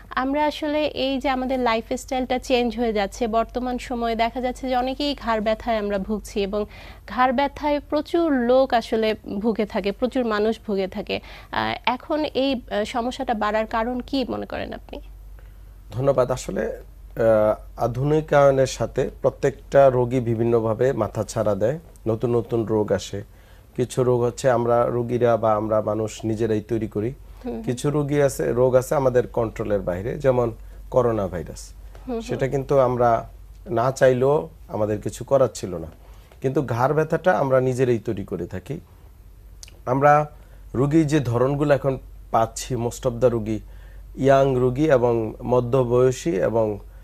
আমরা আসলে এই যে আমাদের লাইফস্টাইলটা চেঞ্জ হয়ে যাচ্ছে, বর্তমান সময়ে দেখা যাচ্ছে যে অনেকেই ঘাড় ব্যথায় আমরা ভুগছি, এবং ঘাড় ব্যথায় প্রচুর লোক আসলে ভুগে থাকে, প্রচুর মানুষ ভুগে থাকে। এখন এই সমস্যাটা বাড়ার কারণ কি মনে করেন আপনি? ধন্যবাদ। আসলে আধুনিকায়নের সাথে প্রত্যেকটা রোগী বিভিন্নভাবে মাথা ছাড়া দেয়, নতুন নতুন রোগ আসে। কিছু রোগ হচ্ছে আমরা রোগীরা বা আমরা মানুষ নিজেরাই তৈরি করি, কিছু রোগ আছে আমাদের কন্ট্রোলের বাইরে, যেমন করোনা ভাইরাস। সেটা কিন্তু আমরা না চাইলেও আমাদের কিছু করার ছিল না, কিন্তু ঘাড় ব্যথাটা আমরা নিজেরাই তৈরি করে থাকি। আমরা রোগীর যে ধরনগুলো এখন পাচ্ছি, মোস্ট অফ দ্য রোগী ইয়াং রোগী এবং মধ্যবয়সী, এবং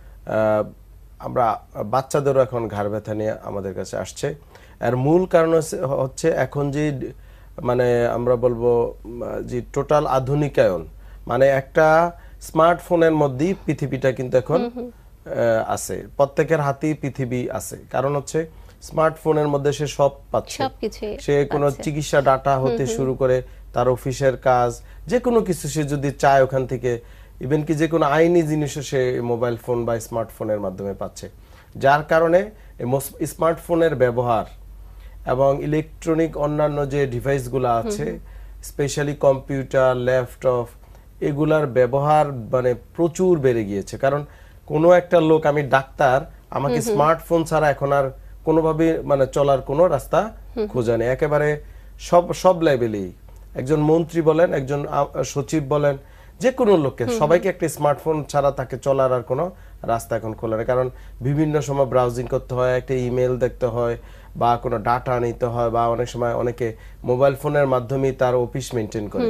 আমরা বাচ্চাদেরও এখন ঘাড় ব্যথা নিয়ে আমাদের কাছে আসছে। এর মূল কারণ হচ্ছে এখন যে মানে আমরা বলবো যে টোটাল আধুনিকায়ন, মানে একটা স্মার্টফোনের মধ্যেই পৃথিবীটা কিন্তু এখন আছে, প্রত্যেকের হাতেই পৃথিবী আছে। কারণ হচ্ছে স্মার্টফোনের মধ্যে সে সব পাচ্ছে, সে কোনো চিকিৎসা ডাটা হতে শুরু করে তার অফিসের কাজ, যে কোনো কিছু সে যদি চায় ওখান থেকে, ইভেন কি যে কোনো আইনি জিনিসও সে মোবাইল ফোন বা স্মার্টফোনের মাধ্যমে পাচ্ছে। যার কারণে স্মার্টফোনের ব্যবহার এবং ইলেকট্রনিক অন্যান্য যে ডিভাইসগুলো আছে, স্পেশালি কম্পিউটার, ল্যাপটপ, এগুলার ব্যবহার মানে প্রচুর বেড়ে গিয়েছে। কারণ কোনো একটা লোক, আমি ডাক্তার, আমাকে স্মার্টফোন ছাড়া এখন আর কোনোভাবে মানে চলার কোনো রাস্তা খোঁজা নেই। একেবারে সব লেভেলেই, একজন মন্ত্রী বলেন, একজন সচিব বলেন, যে কোনো লোককে, সবাইকে একটা স্মার্টফোন ছাড়া তাকে চলার আর কোনো রাস্তা এখন খোলা নেই। কারণ বিভিন্ন সময় ব্রাউজিং করতে হয়, একটা ইমেল দেখতে হয়, বা কোনো ডাটা নিতে হয়, বা অনেক সময় অনেকে মোবাইল ফোনের মাধ্যমেই তার অফিস মেনটেন করে,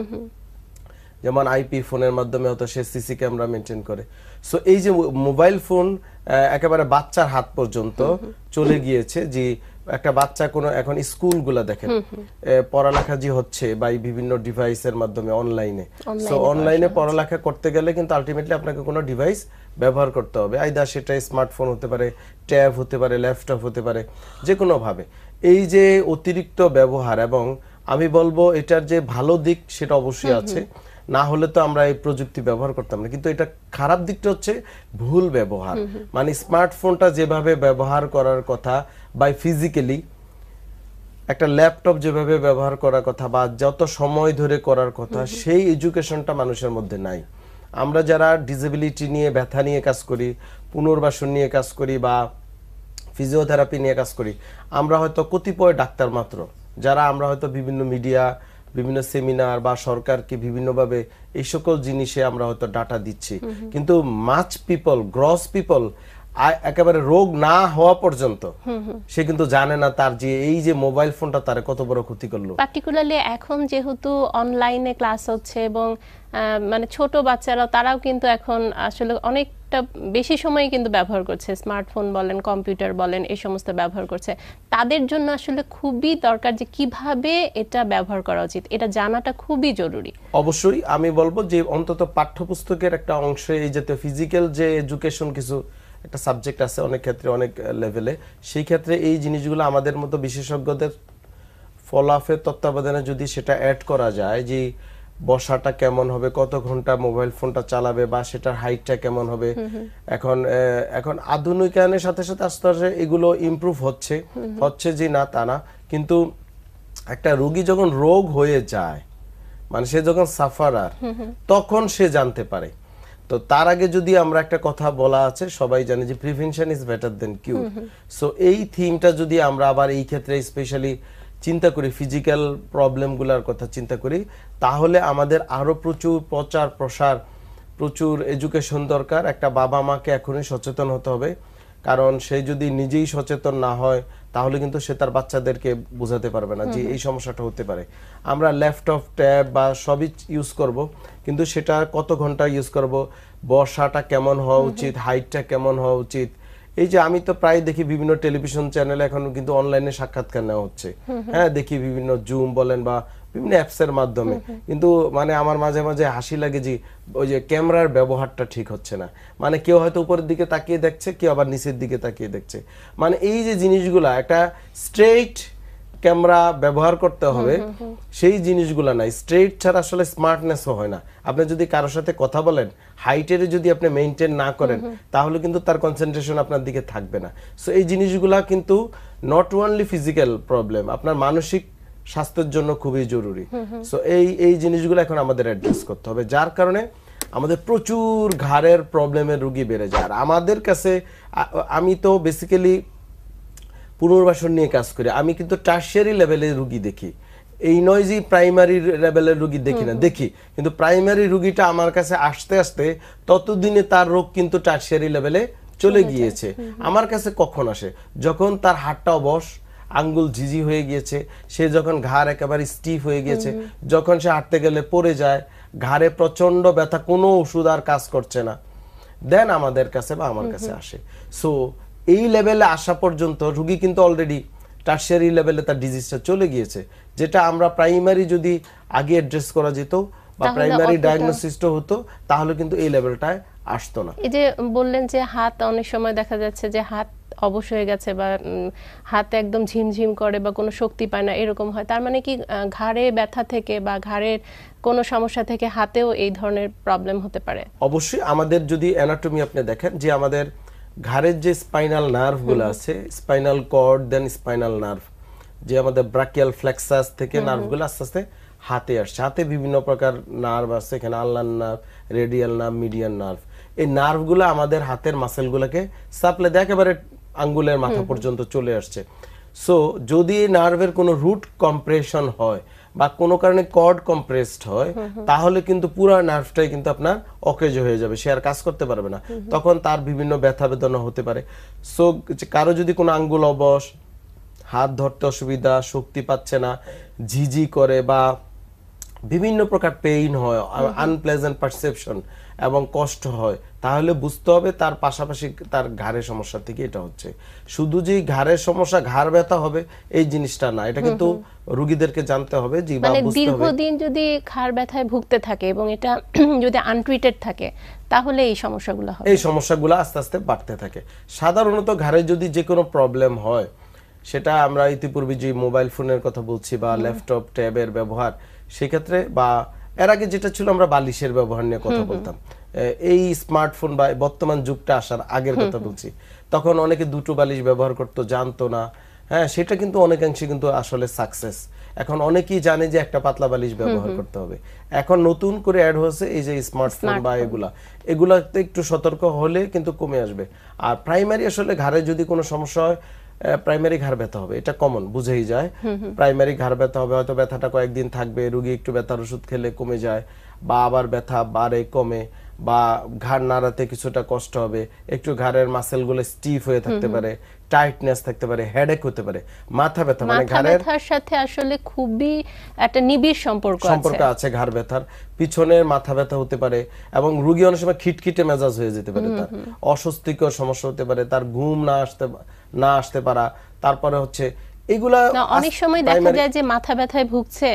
যেমন আইপি ফোনের মাধ্যমে হয়তো সে সিসি ক্যামেরা মেনটেন করে। সো এই যে মোবাইল ফোন একেবারে বাচ্চার হাত পর্যন্ত চলে গিয়েছে, যে একটা বাচ্চা কোনো এখন স্কুলগুলো দেখেন পড়ালেখা যে হচ্ছে বা বিভিন্ন ডিভাইসের মাধ্যমে অনলাইনে, সো অনলাইনে পড়ালেখা করতে গেলে কিন্তু আলটিমেটলি আপনাকে কোনো ডিভাইস ব্যবহার করতে হবে, আইদার সেটা স্মার্টফোন হতে পারে, ট্যাব হতে পারে, ল্যাপটপ হতে পারে, যে কোনো ভাবে। এই যে অতিরিক্ত ব্যবহার, এবং আমি বলবো এটার যে ভালো দিক সেটা অবশ্যই আছে, না হলে তো আমরা এই প্রযুক্তি ব্যবহার করতাম না, কিন্তু এটা খারাপ দিকটা হচ্ছে ভুল ব্যবহার। মানে স্মার্টফোনটা যেভাবে ব্যবহার করার কথা, বাই ফিজিক্যালি একটা ল্যাপটপ যেভাবে ব্যবহার করার কথা বা যত সময় ধরে করার কথা, সেই এডুকেশনটা মানুষের মধ্যে নাই। আমরা যারা ডিসেবিলিটি নিয়ে, ব্যথা নিয়ে কাজ করি, পুনর্বাসন নিয়ে কাজ করি, বা ফিজিওথেরাপি নিয়ে কাজ করি, আমরা হয়তো কতিপয় ডাক্তার মাত্র, যারা আমরা হয়তো বিভিন্ন মিডিয়া, বিভিন্ন সেমিনার বা সরকারকে বিভিন্নভাবে এই সকল জিনিসে আমরা হয়তো ডাটা দিচ্ছি, কিন্তু মাচ পিপল, গ্রস পিপল, একেবারে রোগ না হওয়া পর্যন্ত সে কিন্তু জানে না তার যে এই যে মোবাইল ফোনটা তার কত বড় ক্ষতি করলো। পার্টিকুলারলি এখন যেহেতু অনলাইনে ক্লাস হচ্ছে, এবং মানে ছোট বাচ্চারা তারাও কিন্তু এখন আসলে অনেকটা বেশি সময় কিন্তু ব্যবহার করছে, স্মার্টফোন বলেন, কম্পিউটার বলেন, এই সমস্ত ব্যবহার করছে। তাদের জন্য আসলে খুবই দরকার যে কিভাবে এটা ব্যবহার করা উচিত, এটা জানাটা খুবই জরুরি। অবশ্যই আমি বলবো যে অন্তত পাঠ্যপুস্তকের একটা অংশে এই জাতীয় ফিজিক্যাল যে এডুকেশন কিছু একটা সাবজেক্ট আছে অনেক ক্ষেত্রে, অনেক লেভেলে, সেই ক্ষেত্রে এই জিনিসগুলো আমাদের মতো বিশেষজ্ঞদের ফলাফলের তত্ত্বাবধানে যদি সেটা অ্যাড করা যায়, যে বসাটা কেমন হবে, কত ঘন্টা মোবাইল ফোনটা চালাবে, বা সেটার হাইটটা কেমন হবে। এখন আধুনিকায়নের সাথে সাথে আস্তে আস্তে এগুলো ইমপ্রুভ হচ্ছে যে না তা না, কিন্তু একটা রোগী যখন রোগ হয়ে যায়, মানে সে যখন সাফারার, তখন সে জানতে পারে। তো তার আগে যদি আমরা একটা কথা বলা আছে, সবাই জানে যে prevention is better than cure. So এই থিমটা যদি আমরা আবার এই ক্ষেত্রে স্পেশালি চিন্তা করি, ফিজিক্যাল প্রবলেমগুলোর কথা চিন্তা করি, তাহলে আমাদের আরো প্রচুর প্রচার প্রসার, প্রচুর এডুকেশন দরকার। একটা বাবা মাকে এখনই সচেতন হতে হবে, কারণ সে যদি নিজেই সচেতন না হয় তাহলে কিন্তু সে তার বাচ্চাদেরকে বোঝাতে পারবে না যে এই সমস্যাটা হতে পারে। আমরা ল্যাপটপ, ট্যাব বা সবই ইউজ করব, কিন্তু সেটা কত ঘন্টা ইউজ করব, বসাটা কেমন হওয়া উচিত, হাইটটা কেমন হওয়া উচিত। এই যে আমি তো প্রায় দেখি বিভিন্ন টেলিভিশন চ্যানেলে এখন কিন্তু অনলাইনে সাক্ষাৎকার নেওয়া হচ্ছে, হ্যাঁ দেখি বিভিন্ন জুম বলেন বা বিভিন্ন অ্যাপসের মাধ্যমে, কিন্তু মানে আমার মাঝে মাঝে হাসি লাগে যে ওই যে ক্যামেরার ব্যবহারটা ঠিক হচ্ছে না। মানে কেউ হয়তো উপরের দিকে তাকিয়ে দেখছে, কেউ আবার নিচের দিকে তাকিয়ে দেখছে। মানে এই যে জিনিসগুলা একটা স্ট্রেইট ক্যামেরা ব্যবহার করতে হবে সেই জিনিসগুলো নাই। স্ট্রেট ছাড়া আসলে স্মার্টনেসও হয় না। আপনি যদি কারোর সাথে কথা বলেন, হাইটের যদি আপনি মেইনটেইন না করেন, তাহলে কিন্তু তার কনসেন্ট্রেশন আপনার দিকে থাকবে না। সো এই জিনিসগুলা কিন্তু নট ওনলি ফিজিক্যাল প্রবলেম, আপনার মানসিক স্বাস্থ্যের জন্য খুবই জরুরি। সো এই জিনিসগুলো এখন আমাদের অ্যাড্রেস করতে হবে, যার কারণে আমাদের প্রচুর ঘাড়ের প্রবলেমের রোগী বেড়ে যায়। আর আমাদের কাছে আমি তো বেসিক্যালি পুনর্বাসন নিয়ে কাজ করি, আমি কিন্তু টার্সিয়ারি লেভেলের রোগী দেখি, এই নয় যে প্রাইমারি লেভেলের রোগী দেখি না, দেখি, কিন্তু প্রাইমারি রোগীটা আমার কাছে আসতে আসতে ততদিনে তার রোগ কিন্তু টার্সিয়ারি লেভেলে চলে গিয়েছে। আমার কাছে কখন আসে? যখন তার হাতটা অবশ, আঙ্গুল ঝিঝি হয়ে গিয়েছে, সে যখন ঘাড় একেবারে স্টিফ হয়ে গিয়েছে, যখন সে হাঁটতে গেলে পড়ে যায়, ঘাড়ে প্রচন্ড ব্যথা, কোনো ওষুধ আর কাজ করছে না, দেন আমাদের কাছে বা আমার কাছে আসে। সো এই লেভেলে আসা পর্যন্ত রোগী কিন্তু অলরেডি টার্সিয়ারি লেভেলে তার ডিজিজটা চলে গিয়েছে, যেটা আমরা প্রাইমারি যদি আগে অ্যাড্রেস করা যেত বা প্রাইমারি ডায়াগনোসিসটা হতো, তাহলে কিন্তু এই লেভেলটায় আসতো না। এই যে বললেন যে হাত অনেক সময় দেখা যাচ্ছে যে হাত অবশ হয়ে গেছে বা হাতে একদম ঝিমঝিম করে বা কোনো শক্তি পায় না, এরকম হয়, তার মানে কি ঘাড়ে ব্যথা থেকে বা ঘাড়ের কোনো সমস্যা থেকে হাতেও এই ধরনের প্রবলেম হতে পারে? অবশ্যই। আমাদের যদি অ্যানাটমি আপনি দেখেন, যে আমাদের ঘাড়ের যে স্পাইনাল নার্ভগুলো আছে, spinal cord, then spinal nerve, যে আমাদের ব্রাকিয়াল ফ্লেক্সাস থেকে নার্ভগুলো আস্তে আস্তে হাতে আসছে। হাতে বিভিন্ন প্রকার নার্ভ আছে, এখানে ulnar nerve, radial nerve, median nerve. এই নার্ভগুলো আমাদের হাতের মাসেলগুলোকে সাপ্লাই দেয়, একেবারে আঙ্গুলের মাথা পর্যন্ত চলে আসছে। সো যদি নার্ভের কোনো রুট কম্প্রেশন হয় বা কোনো কারণে কর্ড কম্প্রেসড হয়, তাহলে কিন্তু পুরো নার্ভটাই কিন্তু আপনার অকেজ হয়ে যাবে, সে আর কাজ করতে পারবে না, তখন তার বিভিন্ন ব্যথা বেদনা হতে পারে। সো কারো যদি কোনো আঙ্গুল অবশ, হাত ধরতে অসুবিধা, শক্তি পাচ্ছে না, ঝিঝি করে বা বিভিন্ন প্রকার পেইন হয়, আনপ্লেজেন্ট পারসেপশন এবং কষ্ট হয়, তাহলে বুঝতে হবে তার পাশাপাশি তার ঘাড়ের সমস্যা থেকে এটা হচ্ছে। শুধু যে ঘাড়ের সমস্যা, ঘাড় ব্যথা হবে এই জিনিসটা না, এটা কিন্তু রোগীদেরকে জানতে হবে যে বা বুঝতে হবে। দীর্ঘদিন যদি ঘাড় ব্যথায় ভুগতে থাকে এবং এটা যদি আনট্রিটেড থাকে, তাহলে এই সমস্যাগুলো হবে, এই সমস্যাগুলো আস্তে আস্তে বাড়তে থাকে। সাধারণত ঘাড়ে যদি যে কোনো প্রবলেম হয়, সেটা আমরা ইতিপূর্বে যে মোবাইল ফোনের কথা বলছি বা ল্যাপটপ ট্যাবের ব্যবহার, সেক্ষেত্রে বা এর আগে যেটা ছিল আমরা বালিশের ব্যবহার নিয়ে কথা বলতাম, এই স্মার্টফোন বা বর্তমান যুগটা আসার আগের কথা বলছি, তখন অনেকে দুটো বালিশ ব্যবহার করতো, জানতো না। হ্যাঁ, সেটা কিন্তু অনেকাংশে কিন্তু আসলে সাকসেস। এখন অনেকেই জানে যে একটা পাতলা বালিশ ব্যবহার করতে হবে। এখন নতুন করে অ্যাড হয়েছে এই যে স্মার্টফোন বা এগুলাতে একটু সতর্ক হলে কিন্তু কমে আসবে। আর প্রাইমারি আসলে ঘাড়ে যদি কোনো সমস্যা হয়, প্রাইমারি ঘাড় ব্যথা হবে, এটা কমন, বুঝেই যায়। প্রাইমারি ঘাড় ব্যথা হবে, হয়তো ব্যথাটা কয়েকদিন থাকবে, রোগী একটু ব্যথার ওষুধ খেলে কমে যায়, বা আবার ব্যথা বাড়ে কমে, বা ঘাড় নাড়াতে কিছুটা কষ্ট হবে, একটু ঘাড়ের মাসেলগুলো স্টিফ হয়ে থাকতে পারে, টাইটনেস থাকতে পারে, হেডেক হতে পারে। মাথা ব্যথা মানে ঘাড়ের সাথে আসলে খুবই একটা নিবিড় সম্পর্ক আছে। ঘাড় ব্যথার পিছনের মাথা ব্যথা হতে পারে, এবং রোগী অনেক সময় খিটখিটে মেজাজ হয়ে যেতে পারে, তার অস্বস্তিকর সমস্যা হতে পারে, তার ঘুম না আসতে পারা। তারপরে হচ্ছে এগুলা অনেক সময় দেখা যায় যে মাথা ব্যথায় ভুগছে,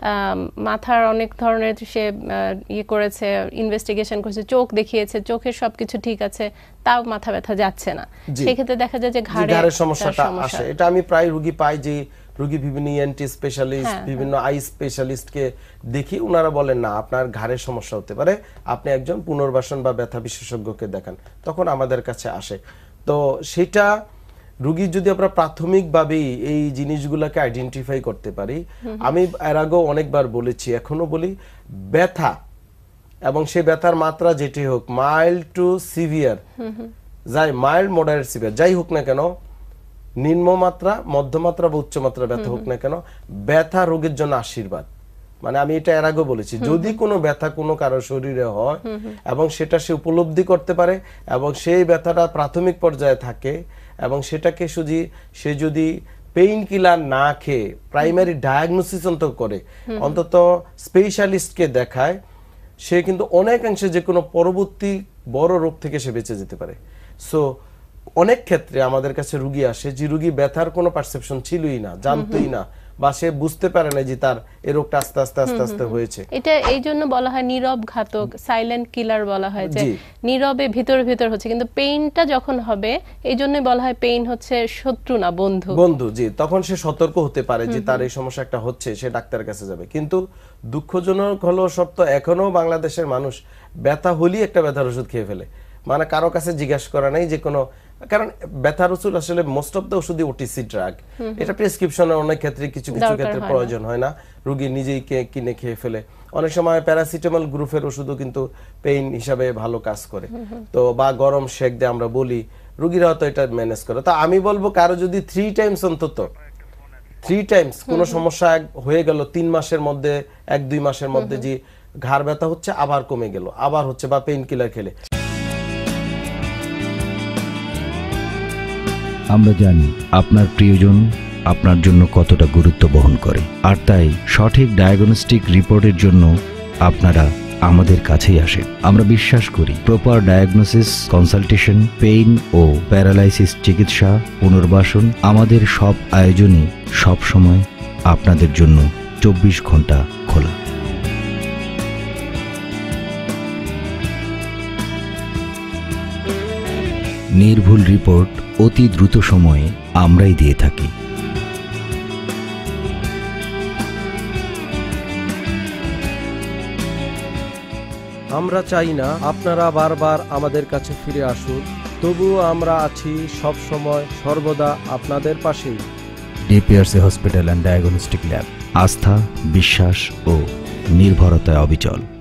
মাথার অনেক ধরনের সে ইয়ে করেছে, ইনভেস্টিগেশন করেছে, চোখ দেখিয়েছে, চোখের সবকিছু ঠিক আছে, তাও মাথা ব্যথা যাচ্ছে না, সেক্ষেত্রে দেখা যায় যে ঘাড়ের সমস্যাটা আসে। এটা আমি প্রায় রোগী পাই, যে রোগী বিভিন্ন ইএনটি স্পেশালিস্ট, বিভিন্ন আই স্পেশালিস্টকে দেখি, ওনারা বলেন না আপনার ঘাড়ের সমস্যা হতে পারে, আপনি একজন পুনর্বাসন বা ব্যথা বিশেষজ্ঞকে দেখান, তখন আমাদের কাছে আসে। তো সেটা রোগী যদি আমরা প্রাথমিকভাবেই এই জিনিসগুলোকে আইডেন্টিফাই করতে পারি, আমি এর আগেও অনেকবার বলেছি, এখনো বলি, ব্যথা এবং সেই ব্যথার মাত্রা যেটি হোক, মাইল্ড টু সিভিয়ার, যাই মাইল্ড মডারেট সিভিয়ার যাই হোক না কেন, নিম্নমাত্রা, মধ্যমাত্রা বা উচ্চমাত্রা ব্যথা হোক না কেন, ব্যথা রোগের জন্য আশীর্বাদ। মানে আমি এটা এর আগে বলেছি, যদি কোনো ব্যথা কোনো কারো শরীরে হয় এবং সেটা সে উপলব্ধি করতে পারে এবং সেই ব্যথাটা প্রাথমিক পর্যায়ে থাকে এবং সেটাকে সে যদি পেইন কিলার না খেয়ে প্রাইমারি ডায়াগনোসিস অন্তত করে, অন্তত স্পেশালিস্টকে দেখায়, সে কিন্তু অনেকাংশে যে কোনো পরবর্তী বড় রোগ থেকে সে বেঁচে যেতে পারে। সো অনেক ক্ষেত্রে আমাদের কাছে রোগী আসে যে রোগী ব্যথার কোনো পারসেপশন ছিলই না, জানতোই না, বা সে বুঝতে পারে না যে তার এই রোগটা আস্তে আস্তে আস্তে আস্তে হয়েছে। এটা এই জন্য বলা হয় নীরব ঘাতক, সাইলেন্ট কিলার বলা হয়, যে নীরবে ভিতর ভিতর হচ্ছে, কিন্তু পেইনটা যখন হবে এই জন্য বলা হয় পেইন হচ্ছে শত্রু না বন্ধু। বন্ধু, জি, তখন সে সতর্ক হতে পারে যে তার এই সমস্যা একটা হচ্ছে, সে ডাক্তারের কাছে যাবে। কিন্তু দুঃখজনক হলো সত্য, এখনো বাংলাদেশের মানুষ ব্যথা হলেই একটা ব্যথার ওষুধ খেয়ে ফেলে, মানে কারো কাছে জিজ্ঞাসা করা নাই যে কোনো, কারণ ব্যথার ওষুধ আসলে মোস্ট অফ দ্য ওষুধই ওটিসি ড্রাগ, এটা প্রেসক্রিপশনের অনেক ক্ষেত্রে কিছু কিছু ক্ষেত্রে প্রয়োজন হয় না, রোগী নিজেই কিনে খেয়ে ফেলে। অনেক সময় প্যারাসিটামল গ্রুপের ওষুধও কিন্তু পেইন হিসাবে ভালো কাজ করে, তো বা গরম শেক দিয়ে আমরা বলি, রোগীরাও তো এটা ম্যানেজ করে। তো আমি বলবো কারো যদি 3 টাইমস অন্তত 3 টাইমস কোনো সমস্যা হয়ে গেল 3 মাসের মধ্যে, 1-2 মাসের মধ্যে, যে ঘাড় ব্যথা হচ্ছে আবার কমে গেল, আবার হচ্ছে, বা পেইন কিলার খেলে। আমরা জানি আপনার প্রিয়জন আপনার জন্য কতটা গুরুত্ব বহন করে, আর তাই সঠিক ডায়াগনস্টিক রিপোর্টের জন্য আপনারা আমাদের কাছেই আসেন। আমরা বিশ্বাস করি প্রপার ডায়াগনোসিস, কনসালটেশন, পেইন ও প্যারালাইসিস চিকিৎসা, পুনর্বাসন, আমাদের সব আয়োজনই সব সময় আপনাদের জন্য 24 ঘন্টা খোলা। নির্ভুল রিপোর্ট অতি দ্রুত সময়ে আমরাই দিয়ে থাকি। আমরা চাই না আপনারা বারবার আমাদের কাছে ফিরে আসুন, তবুও আমরা আছি সব সময় সর্বদা আপনাদের পাশেই। DPRC hospital and diagnostic lab, আস্থা, বিশ্বাস ও নির্ভরতায় অবিচল।